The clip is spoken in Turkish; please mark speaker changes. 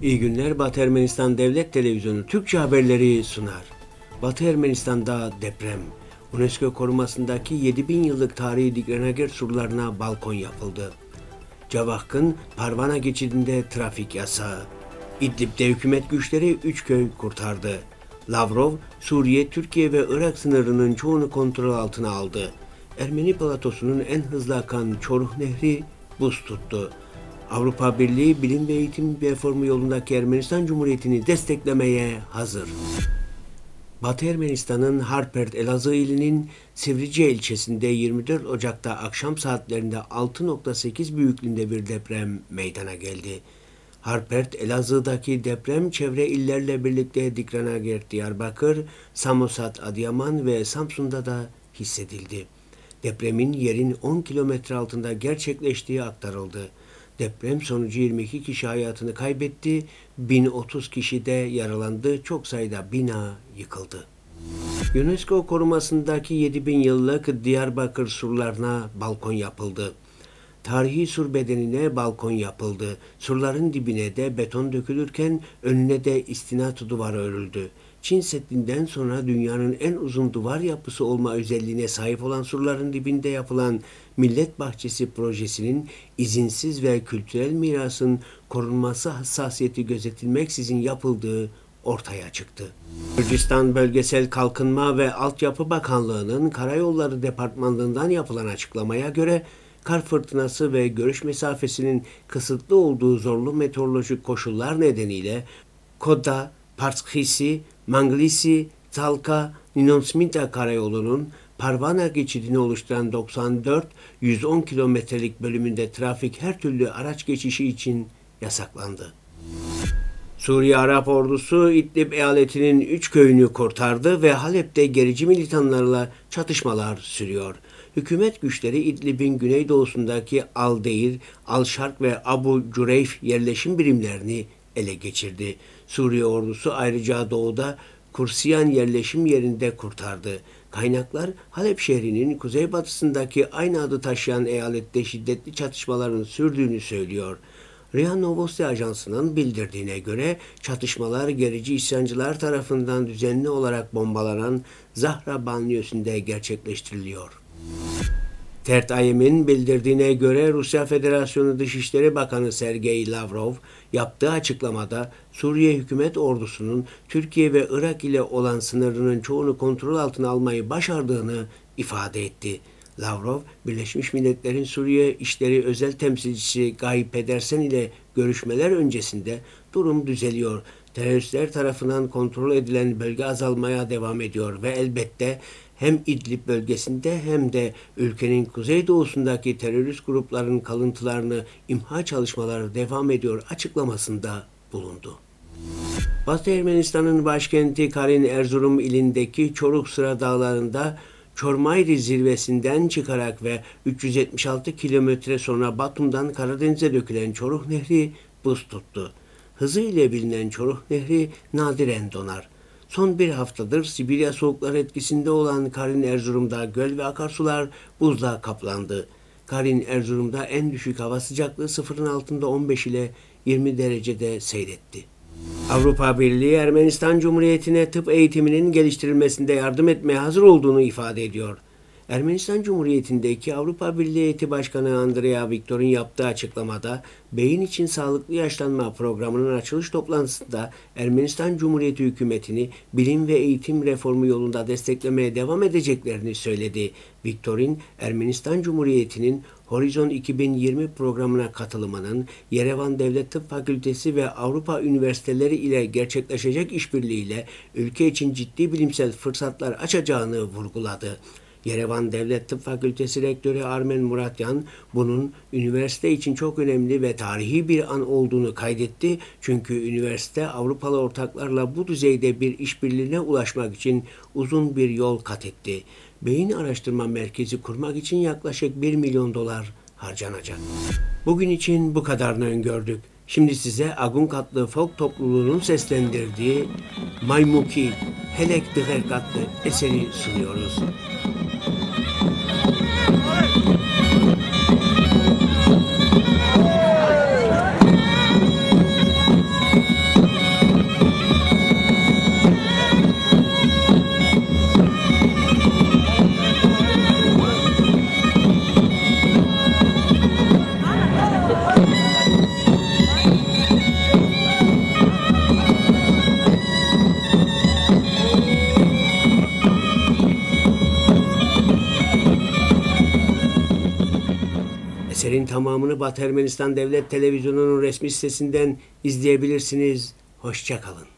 Speaker 1: İyi günler. Batı Ermenistan Devlet Televizyonu Türkçe haberleri sunar. Batı Ermenistan'da deprem. UNESCO korumasındaki 7000 yıllık tarihi Digranager surlarına balkon yapıldı. Cavahk'ın Parvana geçidinde trafik yasağı. İdlib'de hükümet güçleri 3 köy kurtardı. Lavrov, Suriye, Türkiye ve Irak sınırının çoğunu kontrol altına aldı. Ermeni platosunun en hızlı akan Çoruh Nehri buz tuttu. Avrupa Birliği bilim ve eğitim reformu yolundaki Ermenistan Cumhuriyeti'ni desteklemeye hazır. Batı Ermenistan'ın Harpert Elazığ ilinin Sivrice ilçesinde 24 Ocak'ta akşam saatlerinde 6.8 büyüklüğünde bir deprem meydana geldi. Harpert Elazığ'daki deprem çevre illerle birlikte Digranager, Diyarbakır, Samosat, Adıyaman ve Samsun'da da hissedildi. Depremin yerin 10 kilometre altında gerçekleştiği aktarıldı. Deprem sonucu 22 kişi hayatını kaybetti, 1030 kişi de yaralandı, çok sayıda bina yıkıldı. UNESCO korumasındaki 7000 yıllık Diyarbakır surlarına balkon yapıldı. Tarihi sur bedenine balkon yapıldı. Surların dibine de beton dökülürken önüne de istinat duvarı örüldü. Çin Seddi'nden sonra dünyanın en uzun duvar yapısı olma özelliğine sahip olan surların dibinde yapılan Millet Bahçesi projesinin izinsiz ve kültürel mirasın korunması hassasiyeti gözetilmeksizin yapıldığı ortaya çıktı. Gürcistan Bölgesel Kalkınma ve Altyapı Bakanlığı'nın Karayolları Departmanlığı'ndan yapılan açıklamaya göre kar fırtınası ve görüş mesafesinin kısıtlı olduğu zorlu meteorolojik koşullar nedeniyle Koda, Partskisi, Manglisi, Talka, Ninonsminta karayolunun Parvana geçidini oluşturan 94-110 kilometrelik bölümünde trafik her türlü araç geçişi için yasaklandı. Suriye Arap Ordusu İdlib eyaletinin 3 köyünü kurtardı ve Halep'te gerici militanlarla çatışmalar sürüyor. Hükümet güçleri İdlib'in güneydoğusundaki Al-Deir, Al-Şark ve Abu Cüreyf yerleşim birimlerini ele geçirdi. Suriye ordusu ayrıca doğuda Kursiyan yerleşim yerinde kurtardı. Kaynaklar Halep şehrinin kuzeybatısındaki aynı adı taşıyan eyalette şiddetli çatışmaların sürdüğünü söylüyor. RIA Novosti Ajansı'nın bildirdiğine göre çatışmalar gerici isyancılar tarafından düzenli olarak bombalanan Zahra banliyösünde gerçekleştiriliyor. TERT AYEM'in bildirdiğine göre Rusya Federasyonu Dışişleri Bakanı Sergey Lavrov yaptığı açıklamada Suriye hükümet ordusunun Türkiye ve Irak ile olan sınırının çoğunu kontrol altına almayı başardığını ifade etti. Lavrov, Birleşmiş Milletler'in Suriye İşleri Özel Temsilcisi Guy Pedersen ile görüşmeler öncesinde durum düzeliyor. Teröristler tarafından kontrol edilen bölge azalmaya devam ediyor ve elbette hem İdlib bölgesinde hem de ülkenin kuzeydoğusundaki terörist grupların kalıntılarını imha çalışmaları devam ediyor açıklamasında bulundu. Batı Ermenistan'ın başkenti Karin Erzurum ilindeki Çoruh Sıra Dağları'nda Çormayri zirvesinden çıkarak ve 376 kilometre sonra Batum'dan Karadeniz'e dökülen Çoruh Nehri buz tuttu. Hızı ile bilinen Çoruh Nehri nadiren donar. Son bir haftadır Sibirya soğukları etkisinde olan Karin Erzurum'da göl ve akarsular buzla kaplandı. Karin Erzurum'da en düşük hava sıcaklığı sıfırın altında 15 ile 20 derecede seyretti. Avrupa Birliği Ermenistan Cumhuriyeti'ne tıp eğitiminin geliştirilmesinde yardım etmeye hazır olduğunu ifade ediyor. Ermenistan Cumhuriyeti'ndeki Avrupa Birliği Heyeti Başkanı Andrea Victor'un yaptığı açıklamada beyin için sağlıklı yaşlanma programının açılış toplantısında Ermenistan Cumhuriyeti hükümetini bilim ve eğitim reformu yolunda desteklemeye devam edeceklerini söyledi. Victor'un Ermenistan Cumhuriyeti'nin Horizon 2020 programına katılımının Yerevan Devlet Tıp Fakültesi ve Avrupa üniversiteleri ile gerçekleşecek işbirliğiyle ülke için ciddi bilimsel fırsatlar açacağını vurguladı. Yerevan Devlet Tıp Fakültesi Rektörü Armen Muratyan, bunun üniversite için çok önemli ve tarihi bir an olduğunu kaydetti. Çünkü üniversite Avrupalı ortaklarla bu düzeyde bir işbirliğine ulaşmak için uzun bir yol kat etti. Beyin Araştırma Merkezi kurmak için yaklaşık 1 milyon dolar harcanacak. Bugün için bu kadarını öngördük. Şimdi size Agunkatlı folk topluluğunun seslendirdiği Maymuki Helek Dıgerk adlı eseri sunuyoruz. Eserin tamamını Batı Ermenistan Devlet Televizyonu'nun resmi sitesinden izleyebilirsiniz. Hoşça kalın.